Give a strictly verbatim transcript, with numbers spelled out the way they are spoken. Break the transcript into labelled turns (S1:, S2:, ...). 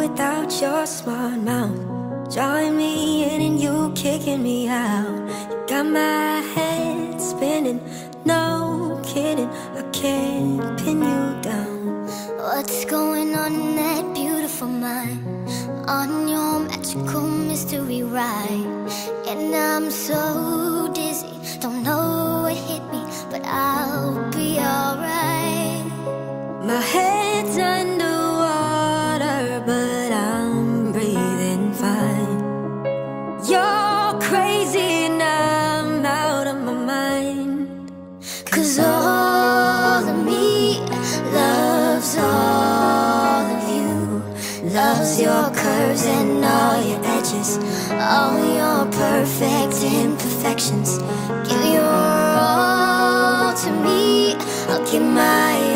S1: without your smart mouth, drawing me in and you kicking me out. You got my head spinning, no kidding, I can't pin you down.
S2: What's going on in that beautiful mind? On your magical mystery ride. And I'm so dizzy, don't know what hit me, but I'll be alright.
S1: My head's underwater, but I'm breathing fine. You're crazy and I'm out of my mind.
S2: Cause all of me loves all of you, loves your curves and all your edges, all your perfect imperfections. Give your all to me, I'll give my